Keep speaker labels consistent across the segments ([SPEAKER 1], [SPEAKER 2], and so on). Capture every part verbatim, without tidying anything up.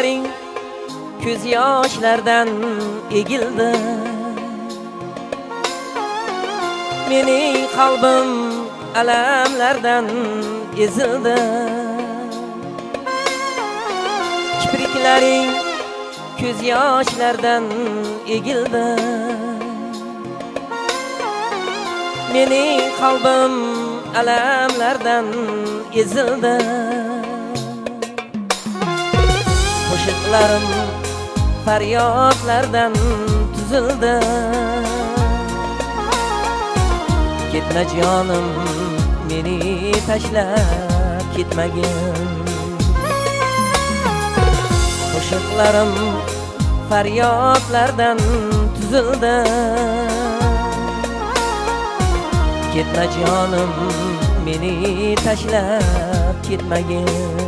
[SPEAKER 1] kipriklaring ko'z yoshlardan egildi. Mening qalbim alamlardan ezildi. Kipriklaring ko'z yoshlardan egildi. Mening qalbim alamlardan ezildi. Qo'shiqlarim faryodlardan tuzildi. Ketma jonim, meni tashlab ketmagin. Qo'shiqlarim faryodlardan tuzildi. Ketma jonim, meni tashlab ketmagin.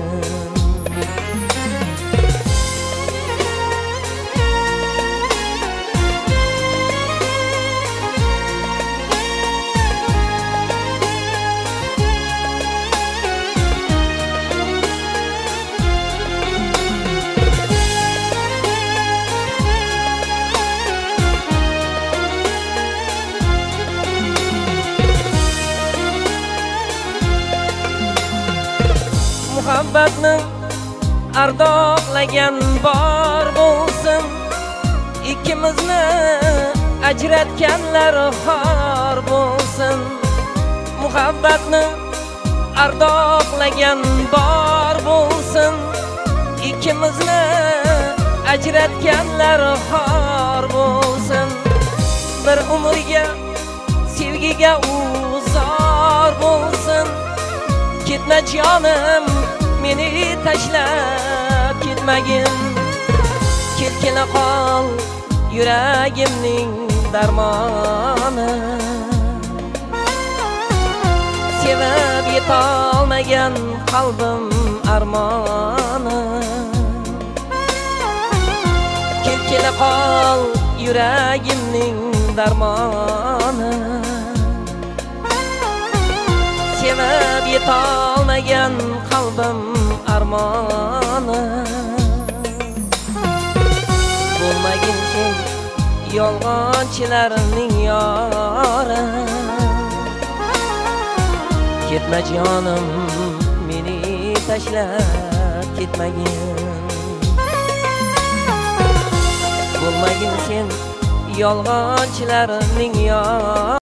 [SPEAKER 1] Muhabbatni ardoqlagan bor bo'lsin, ikkimizni ajratganlar xor bo'lsin. Muhabbatni ardoqlagan bor bo'lsin, ikkimizni ajratganlar xor bo'lsin. Bir umrga sevgiga uzor bo'lsin. Ketma jonim, meni tashlab ketmagin. Kelkina qol yuragimning darmoni. Sevib yetolmagan qalbim armoni. Kelkina qol yuragimning darmoni. Sevib yetolmagan qalbim armoni. Bo'lmagin sen yolg'onchilarning yori. Ketma jonim, meni tashlab ketmagin. Bo'lmagin sen yolg'onchilarning yori.